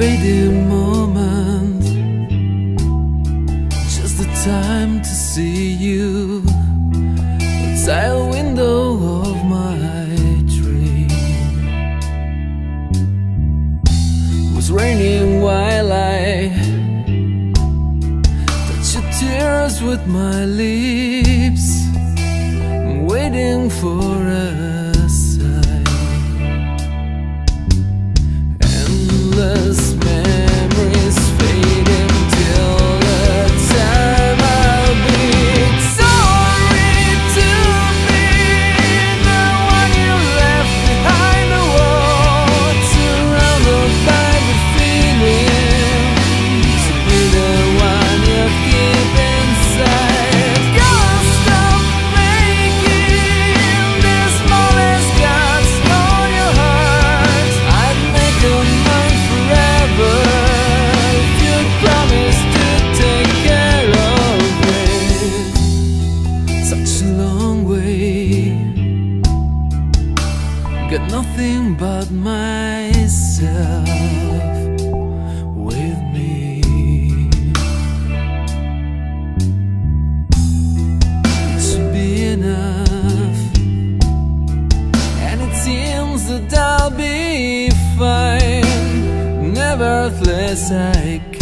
fading moment, just the time to see you, the tile window of my dream. It was raining while I touched your tears with my lips. I'm waiting for a sign. Endless memories fading till the time I'll be sorry to be the one you left behind the wall, surrounded by the feeling, to be the one you keep inside. Gotta stop making the smallest cuts on your heart. I'd make a mind forever if you'd promise to take care of it. Such a long way, got nothing but myself with me. It should be enough, and it seems that I'll be fine. Nevertheless, I